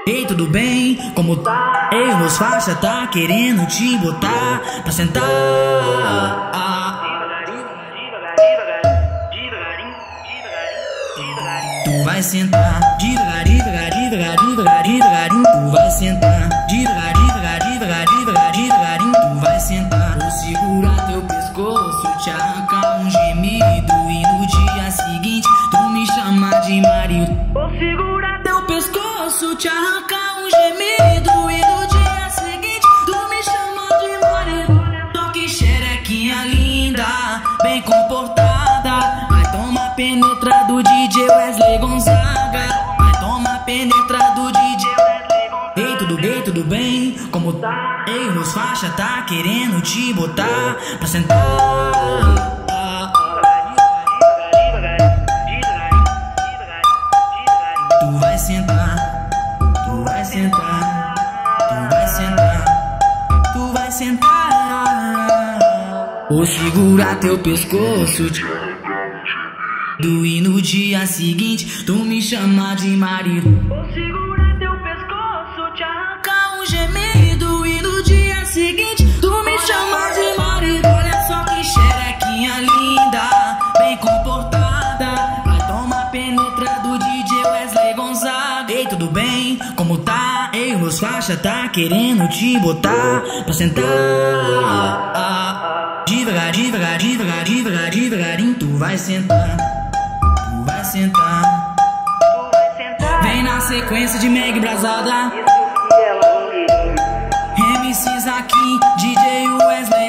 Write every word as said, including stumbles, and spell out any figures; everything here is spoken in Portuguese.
Ei, tudo bem? Como tá? Ei, meus faixa tá querendo te botar pra sentar. Tu vai sentar devagar, devagar, devagar, devagar, devagarinho. Tu vai sentar devagar, devagar, devagar, devagar, devagarinho. Tu vai sentar. Vou segurar teu pescoço, te arrancar um gemido e no dia seguinte tu me chamar de marido. Vou segurar teu pescoço, te arrancar um gemido e no dia seguinte tu me chamar de marido. Só que xerequinha linda, bem comportada, vai tomar penetra do D J Wesley Gonzaga. Vai tomar penetra do D J Wesley Gonzaga. Ei, tudo bem, tudo bem? Como tá? Ei, meus faixa tá querendo te botar pra sentar. Tu vai sentar, tu vai sentar, tu vai sentar, tu vai sentar. Vou segurar teu pescoço do e no dia seguinte tu me chamar de marido. Vou segurar teu pescoço, te arrancar um gemido e no dia seguinte tu me chamar de marido. Olha só que xerequinha linda, bem comportada, vai tomar penetra do D J Wesley Gonzaga. Ei, tudo bem? Como tá? Ei, meus faixa tá querendo te botar pra sentar. Devagar, devagar, devagar, devagar, devagarinho. Tu vai sentar, tu vai sentar. Vem na sequência de Meg Brasada, M Cs aqui, D J Wesley